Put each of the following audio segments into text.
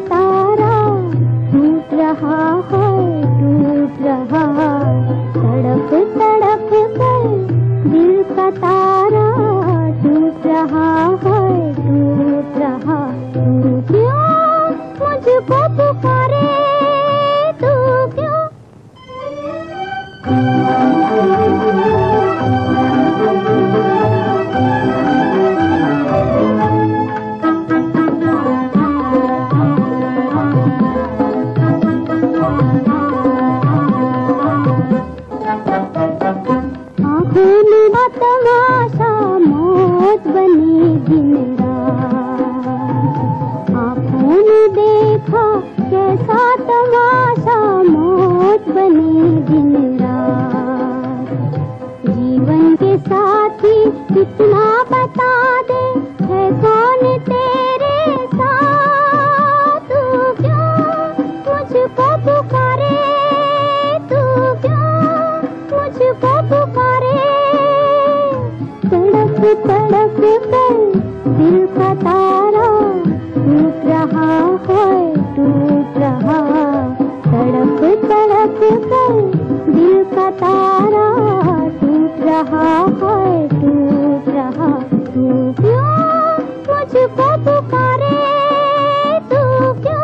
तारा टूट रहा है, टूट रहा। तड़प तड़प कर दिल का तारा टूट रहा है, टूट रहा। तू क्यों मुझको पुकारे, तू क्यों? तमाशा मौत बनी दिन रात, आँखों ने देखा कैसा तमाशा मौत बनी दिन रात। जीवन के साथी कितना बता दे, है कौन तेरे साथ? तू क्यों मुझको पुकारे, तू क्यों मुझको पुकारे? तड़प तड़प कर दिल का तारा टूट रहा है, टूट रहा। तड़प तड़प कर दिल का तारा टूट रहा है, टूट रहा। तू क्यों मुझको पुकारे, तू क्यों?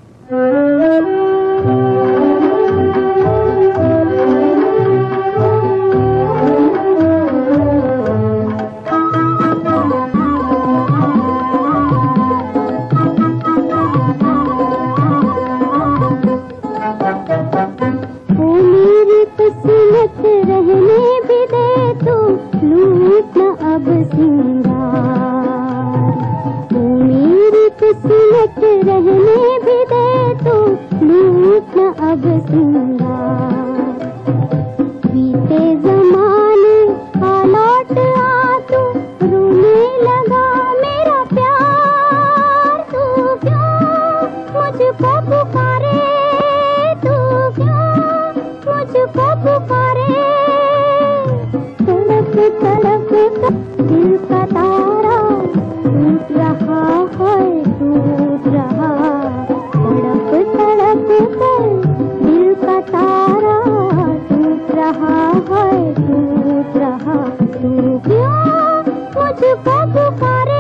किस्मत रहने भी दे तू, लूट न अब सिंगार। तू मेरी किस्मत रहने भी दे तू, लूट न अब सिंगार। बीते जमाने आ लौट आ तू, रोने लगा मेरा प्यार। तू क्यों मुझको पुकारे, तू क्यों मुझको पुकारे? तड़प तड़प कर दिल का तारा टूट रहा है, टूट रहा। तड़प तड़प कर दिल का तारा टूट रहा है, टूट रहा। तू क्यों मुझको पुकारे,